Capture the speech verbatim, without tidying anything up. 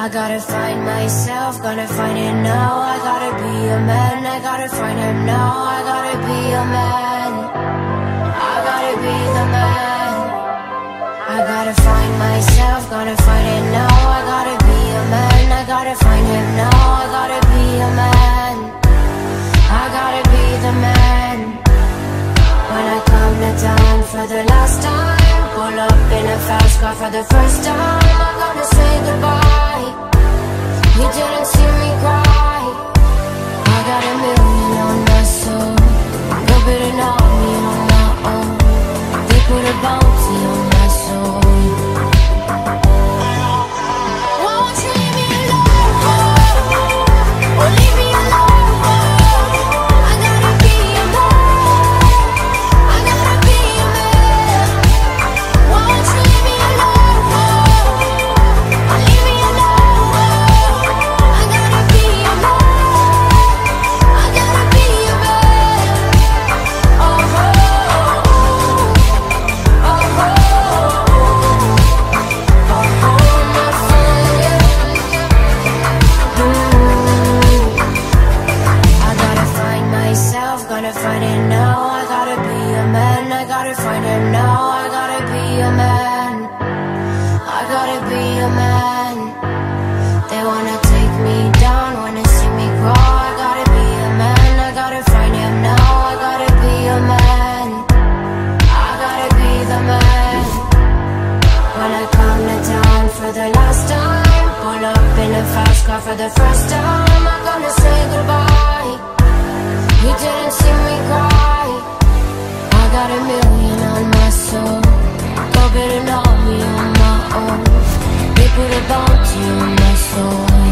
I gotta find myself, gonna find it now. I gotta be a man, I gotta find him now. I gotta be a man, I gotta be the man. I gotta find myself, gonna find it now. I gotta be a man, I gotta find him now. I gotta be a man, I gotta be the man. When I come to town for the last time, pull up in a fast car for the first time, I'm gonna say goodbye. You didn't see me cry. I got a million on my soul, nobody know me on my own. They put a bounty on my soul. Won't you leave me alone? Or leave me alone? I gotta be a man, I gotta be a man. Won't you leave me alone? Or leave me alone? I gotta be a man, I gotta be a man. Oh, oh, oh, oh, oh, my fire. I gotta find myself, gonna find it now. I gotta be a man, I gotta find him now. I gotta be a man, I gotta be a man. They wanna take me down, wanna see me grow. I gotta be a man, I gotta find him now. I gotta be a man, I gotta be the man. When I come to town for the last time, pull up in a fast car for the first time, I'm gonna say goodbye. You didn't see me cry. I got a million on my soul, nobody know me on my own. They put a bounty on my soul.